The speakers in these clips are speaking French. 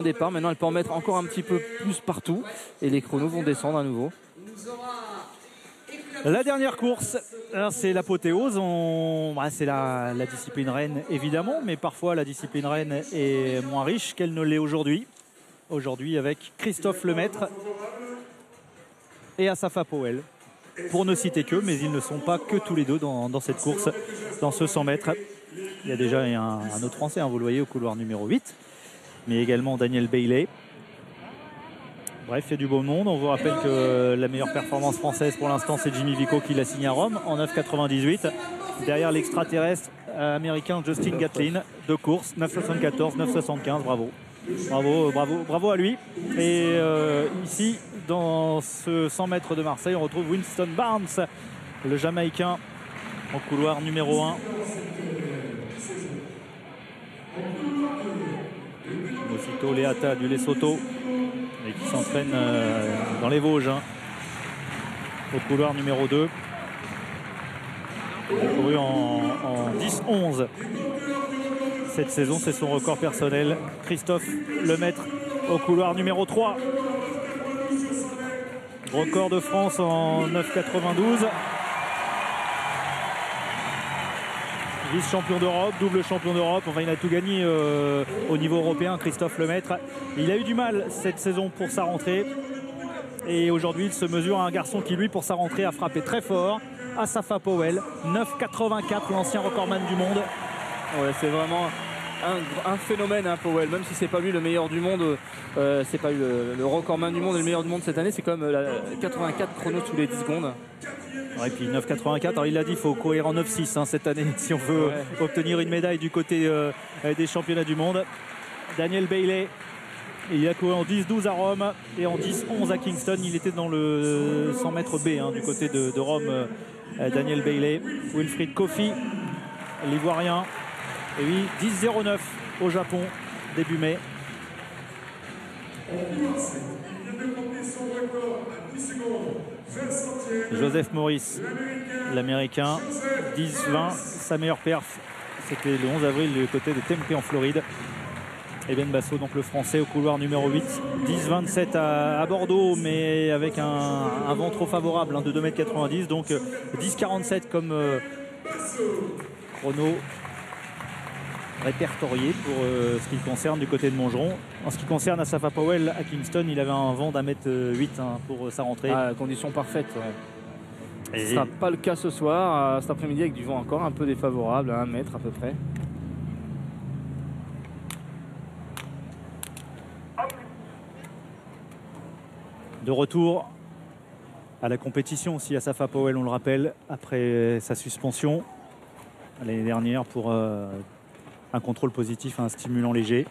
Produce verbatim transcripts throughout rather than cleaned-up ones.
départ. Maintenant, elle peut en mettre encore un petit peu plus partout. Et les chronos vont descendre à nouveau. La dernière course, c'est l'apothéose. On... Bah, c'est la, la discipline reine, évidemment. Mais parfois, la discipline reine est moins riche qu'elle ne l'est aujourd'hui. Aujourd'hui, avec Christophe Lemaître et Asafa Powell. Pour ne citer que, mais ils ne sont pas que tous les deux dans, dans cette course, dans ce cent mètres. Il y a déjà un, un autre Français, hein, vous le voyez, au couloir numéro huit, mais également Daniel Bailey. Bref, il y a du beau monde. On vous rappelle que la meilleure performance française pour l'instant, c'est Jimmy Vico qui l'a signé à Rome en neuf quatre-vingt-dix-huit. Derrière l'extraterrestre américain Justin Gatlin, deux courses, neuf soixante-quatorze, neuf soixante-quinze, bravo. Bravo, bravo, bravo à lui. Et euh, ici, dans ce cent mètres de Marseille, on retrouve Winston Barnes, le Jamaïcain, au couloir numéro un. Mosito Leata du Lesotho, et qui s'entraîne euh, dans les Vosges, hein, au couloir numéro deux. Il a couru en, en dix onze. Cette saison, c'est son record personnel. Christophe Lemaître au couloir numéro trois. Record de France en neuf quatre-vingt-douze. Vice-champion d'Europe, double champion d'Europe. Enfin, il a tout gagné euh, au niveau européen, Christophe Lemaître. Il a eu du mal cette saison pour sa rentrée. Et aujourd'hui, il se mesure à un garçon qui, lui, pour sa rentrée, a frappé très fort. Asafa Powell, neuf quatre-vingt-quatre, l'ancien recordman du monde. Ouais, c'est vraiment un, un phénomène, hein, Powell. Même si c'est pas lui le meilleur du monde, euh, c'est pas lui le, le recordman du monde et le meilleur du monde cette année, c'est quand même la quatre-vingt-quatre chronos tous les dix secondes. Ouais, et puis neuf quatre-vingt-quatre, alors il l'a dit, il faut courir en neuf six hein, cette année si on veut ouais. obtenir une médaille du côté euh, des championnats du monde. Daniel Bailey, il a couru en dix douze à Rome et en dix onze à Kingston. Il était dans le cent mètres B hein, du côté de, de Rome. euh, Daniel Bailey. Wilfried Kofi, l'Ivoirien, et oui, dix zéro neuf au Japon début mai. Joseph Maurice, l'Américain, dix vingt, sa meilleure perf, c'était le onze avril du côté de Tempe en Floride. Et Ben Basso, donc le Français, au couloir numéro huit, dix vingt-sept à, à Bordeaux, mais avec un, un vent trop favorable hein, de deux mètres quatre-vingt-dix, donc dix quarante-sept comme euh, chrono répertorié pour euh, ce qui concerne du côté de Montgeron. En ce qui concerne Asafa Powell à Kingston, il avait un vent d'un mètre huit hein, pour sa rentrée. Ah, conditions parfaites. Ouais. Et ce ne sera pas le cas ce soir, cet après-midi, avec du vent encore un peu défavorable, à un mètre à peu près. De retour à la compétition aussi, Asafa Powell, on le rappelle, après sa suspension l'année dernière pour euh, un contrôle positif à un stimulant léger.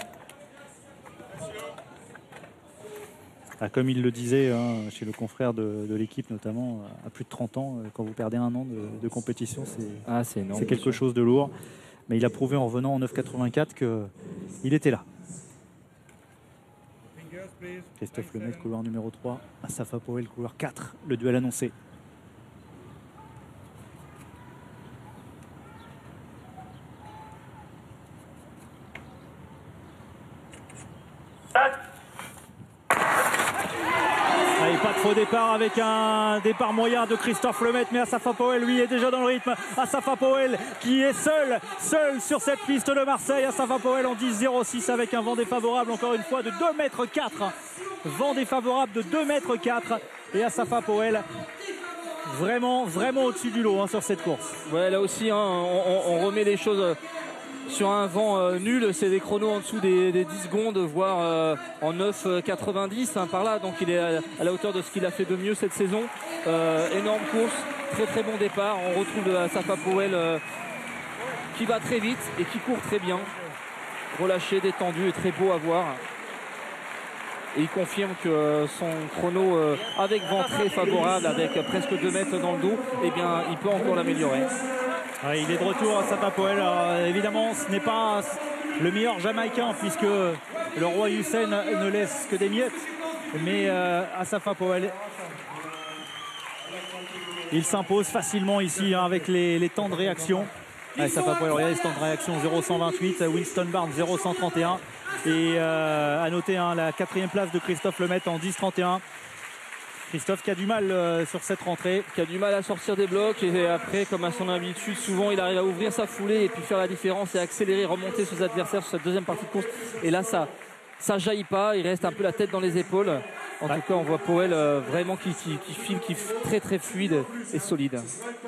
Ah, comme il le disait hein, chez le confrère de, de l'équipe notamment, à plus de trente ans, quand vous perdez un an de, de compétition, c'est ah, c'est énorme, c'est quelque chose de lourd. Mais il a prouvé en revenant en neuf quatre-vingt-quatre qu'il était là. Christophe Lemaître, couloir numéro trois, Asafa Powell, couloir quatre, le duel annoncé. Allez, pas de faux départ avec un départ moyen de Christophe Lemaître, mais Asafa Powell, lui, est déjà dans le rythme. Asafa Powell qui est seul, seul sur cette piste de Marseille. Asafa Powell en dix zéro six avec un vent défavorable, encore une fois, de deux mètres quatre. Vent défavorable de deux mètres quatre. Et Asafa Powell, vraiment, vraiment au-dessus du lot hein, sur cette course. Ouais, là aussi, hein, on, on remet les choses sur un vent euh, nul. C'est des chronos en dessous des, des dix secondes, voire euh, en neuf quatre-vingt-dix hein, par là. Donc il est à, à la hauteur de ce qu'il a fait de mieux cette saison. Euh, énorme course, très très bon départ. On retrouve Asafa Powell euh, qui va très vite et qui court très bien. Relâché, détendu et très beau à voir. Et il confirme que son chrono euh, avec vent très favorable, avec presque deux mètres dans le dos, eh bien, il peut encore l'améliorer. Ouais, il est de retour à Asafa Powell. Alors, évidemment, ce n'est pas le meilleur Jamaïcain puisque le roi Hussein ne laisse que des miettes. Mais euh, Asafa Powell, il s'impose facilement ici hein, avec les, les temps de réaction. Asafa Powell, regardez ce temps de réaction zéro cent vingt-huit, Winston Barnes zéro cent trente et un. Et euh, à noter hein, la quatrième place de Christophe Lemaitre en dix trente et un. Christophe qui a du mal euh, sur cette rentrée. Qui a du mal à sortir des blocs et après, comme à son habitude, souvent il arrive à ouvrir sa foulée et puis faire la différence et accélérer, remonter ses adversaires sur cette deuxième partie de course. Et là, ça ça jaillit pas, il reste un peu la tête dans les épaules. En ouais. tout cas, on voit Powell euh, vraiment qui, qui, qui file, qui est très très fluide et solide.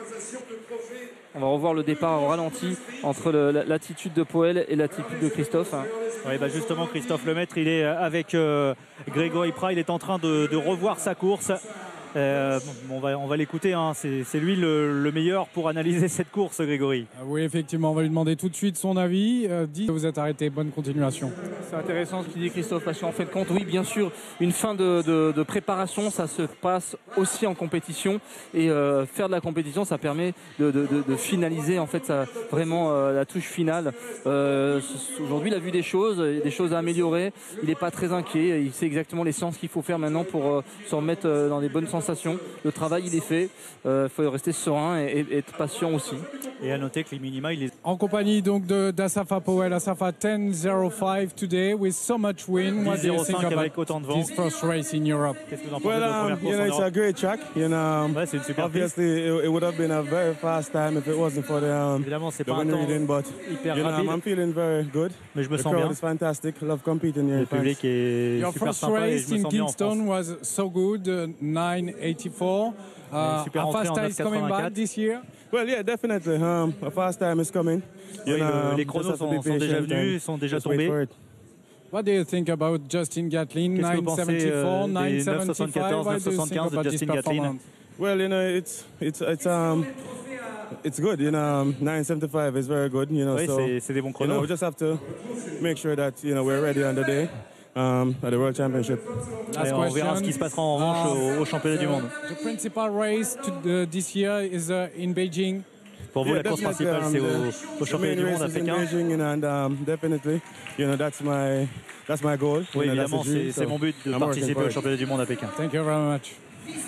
On va revoir le départ au ralenti entre l'attitude de Powell et l'attitude de Christophe. Oui, bah justement, Christophe Lemaitre, il est avec euh, Grégory Prat, il est en train de, de revoir sa course. Euh, on va, on va l'écouter, hein. C'est lui le, le meilleur pour analyser cette course, Grégory. Oui, effectivement, on va lui demander tout de suite son avis. Euh, dit vous êtes arrêté, bonne continuation. C'est intéressant ce qu'il dit Christophe, parce qu'en fait compte, oui, bien sûr, une fin de, de, de préparation, ça se passe aussi en compétition, et euh, faire de la compétition, ça permet de, de, de, de finaliser en fait ça, vraiment euh, la touche finale. Euh, Aujourd'hui, il a vu des choses, des choses à améliorer. Il n'est pas très inquiet, il sait exactement les séances qu'il faut faire maintenant pour euh, se remettre euh, dans des bonnes sensations. Le travail il est fait, il euh, faut rester serein et, et être patient aussi. Et à noter que les minima, il est en compagnie donc d'Asafa Powell. Asafa ten zero five today with so much win. What do you think avec autant de vent. This first race in Europe? Qu'est-ce que vous en pensez well, de la première um, course you know, en it's Europe? a great track. You know, um, ouais, c'est une super obviously it, it would have been a very fast time if it wasn't for the, um, Évidemment, c'est the pas un wind temps reading, but hyper you know, rapide. I'm feeling very good. Mais je me the sens crowd bien. is fantastic. Love competing here. Le public est Your super first sympa et race je me in sens bien en Kingston France. was so good, uh, nine eighty-four. Uh, super how fast entrée en is coming back this year? Well, yeah, definitely. Um, a fast time is coming. You Oui, know, le, les chronos sont, sont déjà venus, sont déjà tombés. What do you think about Justin Gatlin? nine seventy-four, nine seventy-five. neuf soixante-quinze de Justin Gatlin? Well, you know, it's it's it's um it's good. You know, um, nine seventy-five is very good. You know, oui, so c'est des bons you know, chronos. we just have to make sure that you know we're ready on the day. Um, at the World Championship. Allez, on verra ce qui se passera en revanche uh, au, au championnat the, du monde. The principal race to the, this year is uh, in Beijing. Pour vous, yeah, la course principale, um, c'est au, au championnat du monde à Pékin. Beijing, and um, definitely, you know, that's my that's my goal. Oui, you know, évidemment, c'est so mon but de I'm participer au championnat du monde à Pékin. Thank you very much.